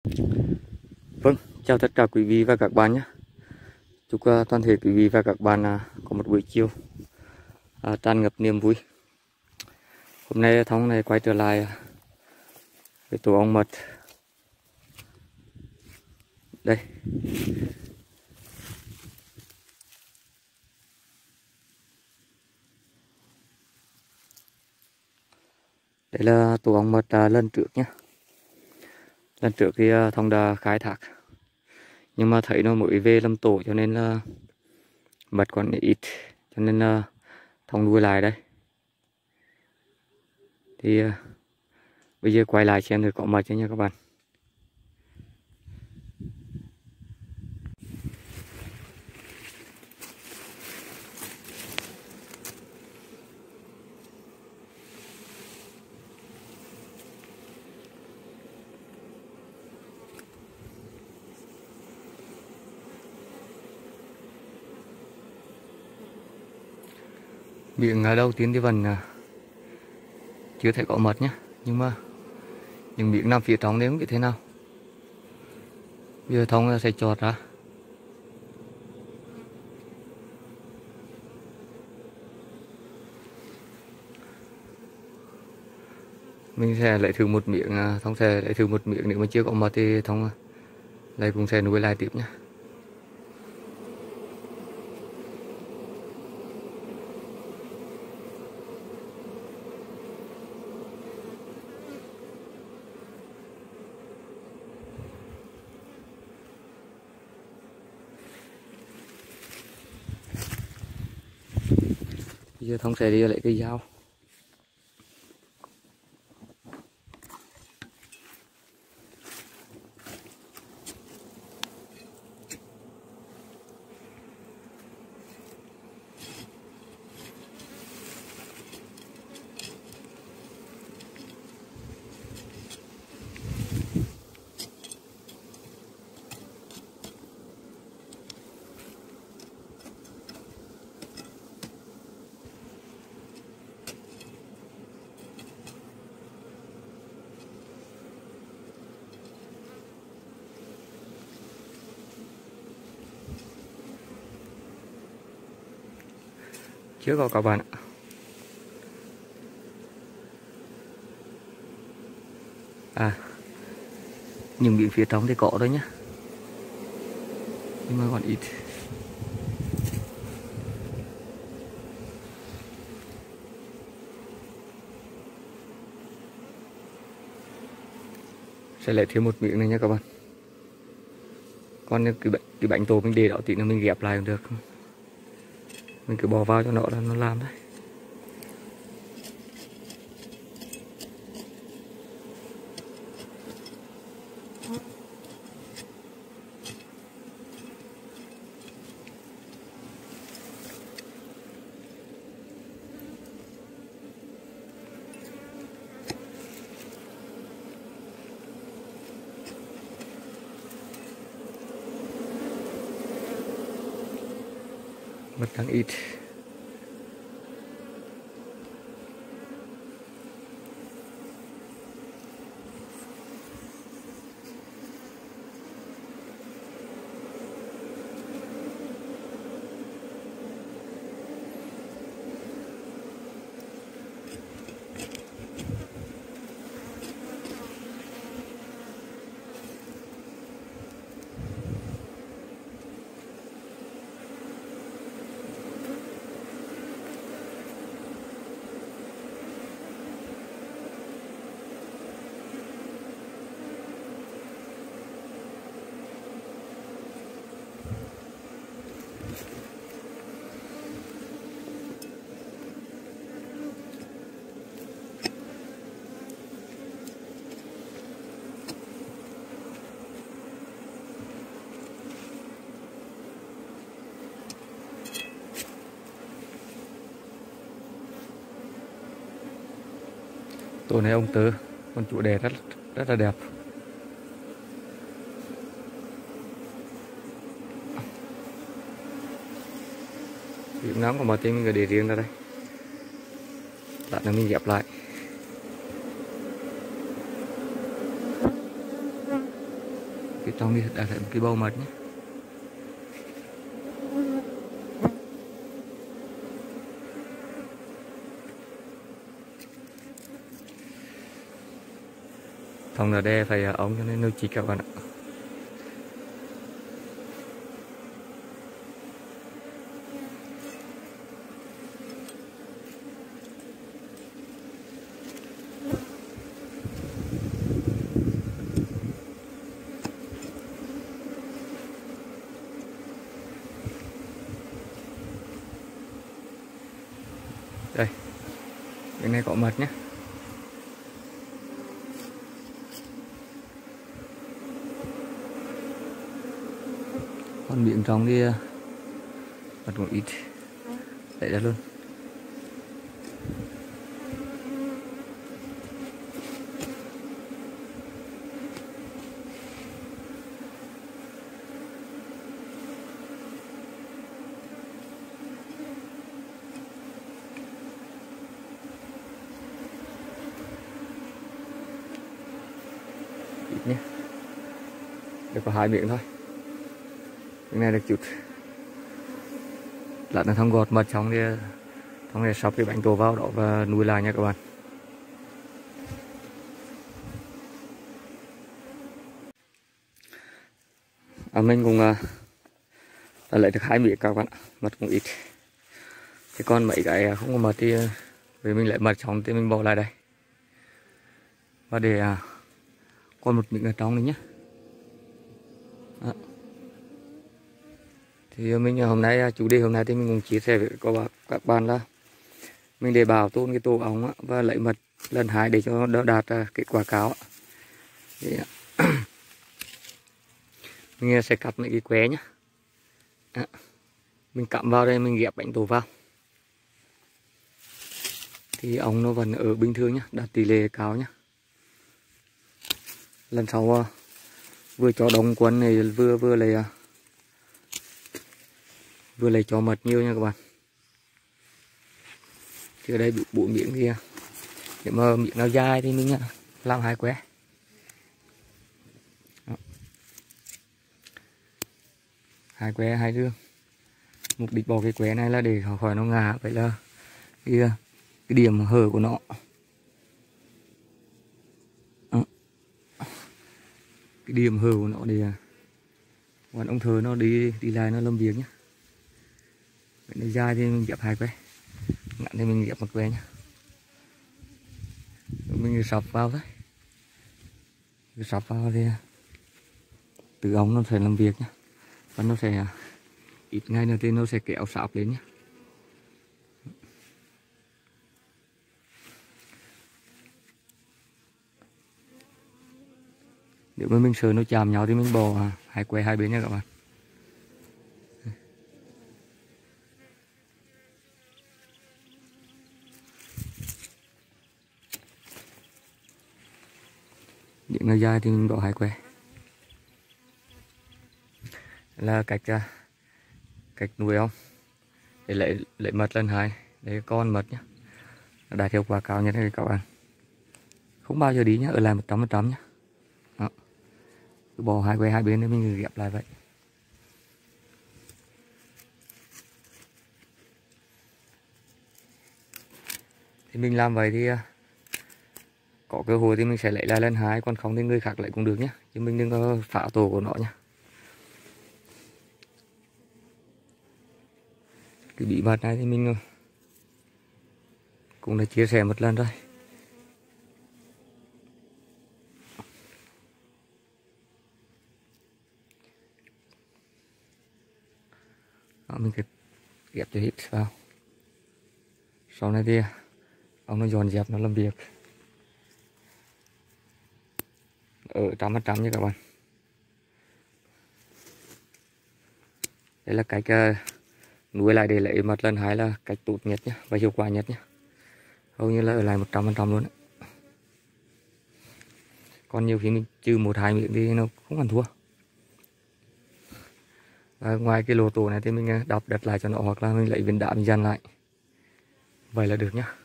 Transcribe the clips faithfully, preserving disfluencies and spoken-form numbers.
Vâng, chào tất cả quý vị và các bạn nhé. Chúc uh, toàn thể quý vị và các bạn uh, có một buổi chiều uh, tràn ngập niềm vui. Hôm nay Thông này quay trở lại uh, với tổ ong mật. Đây. Đây là tổ ong mật uh, lần trước nhé. Lần trước thì uh, Thông đã khai thác, nhưng mà thấy nó mới về làm tổ cho nên là mật còn ít, cho nên là Thông nuôi lại đây. Thì uh, bây giờ quay lại xem thử có mật chưa nha các bạn. Miệng đầu tiên thì vẫn chưa thấy có mật nhé, nhưng mà những miệng nằm phía trong đấy không biết thế nào. Bây giờ Thông sẽ chọt ra. Mình sẽ lấy thử một miệng, Thông sẽ lấy thử một miệng, nếu mà chưa có mật thì Thông lại cũng sẽ nuôi lại tiếp nhé. Bây giờ Thông sẽ đi lấy cái dao. Chưa có các bạn ạ. À, những miếng phía trong thì có thôi nhé, nhưng mà còn ít. Sẽ lấy thêm một miếng này nha các bạn. Còn cái bánh, cái bánh tổ mình để đó tí nữa mình ghép lại cũng được. Mình cứ bỏ vào cho nó là nó làm đấy. Mật đang ít. Tổ này ông tơ, con chủ đề rất rất là đẹp. Điểm nóng của mọi tên mình để riêng ra đây. Lát nữa mình ghép lại. cái trong đi đã thấy một cái bầu mật nhé. Thông là đe phải ống cho nên nó chỉ các bạn ạ. Đây, cái này có mật nhé. Con miệng trong đi mật cũng ít, đẩy ra luôn. Ít nhé, được có hai miệng thôi. Cái này được chút lát nó thông gọt mật xong thì thông này sắp cái bánh tổ vào đó và nuôi lại nha các bạn. À, mình cũng uh, đã lấy được hai miệng các bạn, mật cũng ít. Thế còn mấy cái không có mật thì vì mình lấy mật xong thì mình bỏ lại đây và để uh, còn một miệng ở trong này nhé. Đó. Thì mình hôm nay chủ đề hôm nay thì mình cũng chia sẻ với các bạn là mình để bảo tồn cái tổ ong và lấy mật lần hai để cho đỡ đạt kết quả cao. Thì mình sẽ cắt mấy cái que nhé. Đó. Mình cắm vào đây, mình ghép bánh tổ vào thì ong nó vẫn ở bình thường nhé, đạt tỷ lệ cao nhé. Lần sau vừa cho đông quân này vừa vừa lấy vừa lấy cho mật nhiều nha các bạn. Thì ở đây bị bộ miệng kia, nếu mà miệng nào dài thì mình làm hai que. Đó. Hai que hai đường. Mục đích bỏ cái que này là để khỏi nó ngã, vậy là cái, cái điểm hở của nó. Đó. Cái điểm hở của nó để còn ông thờ nó đi đi lại nó làm việc nhé. Vậy nó dài thì mình ghép hai que, ngắn thì mình ghép một que nhé. Mình sập vào thôi, sập vào thì từ ống nó sẽ làm việc nhé, và nó sẽ ít ngày nữa thì nó sẽ kéo sạp lên nhé. Nếu mà mình sợ nó chạm nhau thì mình bỏ hai que hai bên nha các bạn. Những nó dài thì mình bỏ hai que. Là cách cách nuôi ong để lấy lấy mật lần hai để con mật nhé, đạt hiệu quả cao nhất các bạn. Không bao giờ đi nhé, ở lại một trăm phần trăm nhé. Đó. Cứ bỏ hai que hai bên để mình ghép lại vậy. Thì mình làm vậy thì có cơ hội thì mình sẽ lấy lại lần hai, còn không thì người khác lấy cũng được nhé, chứ mình đừng có phá tổ của nó nhé. Cái bí mật này thì mình cũng đã chia sẻ một lần rồi. Đó, mình cứ ghép cho hết vào. Sau này thì ông nó dọn dẹp, nó làm việc ở trăm phần trăm nha các bạn. Đây là cách uh, nuôi lại để lấy mật lần hai là cách tốt nhất nhé và hiệu quả nhất nhé. Hầu như là ở lại một trăm phần trăm luôn đấy. Còn nhiều khi mình trừ một hai miệng thì nó không ăn thua. Và ngoài cái lỗ tổ này thì mình đập đất lại cho nó, hoặc là mình lấy viên đá mình dàn lại, vậy là được nhá.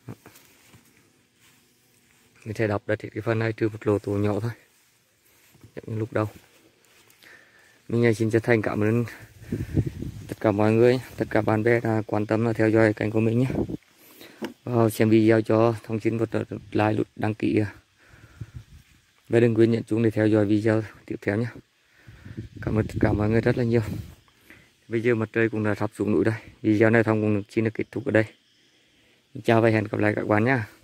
Mình sẽ đập đất thì cái phần này trừ một lỗ tổ nhỏ thôi. giống như lúc đầu. Mình xin chân thành cảm ơn tất cả mọi người, tất cả bạn bè đã quan tâm và theo dõi kênh của mình nhé. Và xem video cho thông tin một like, nút đăng ký và đừng quên nhấn chuông để theo dõi video tiếp theo nhé. Cảm ơn tất cả mọi người rất là nhiều. Bây giờ mặt trời cũng đã sắp xuống núi đây. Video này thông cũng xin được kết thúc ở đây. Chào và hẹn gặp lại các bạn nhé.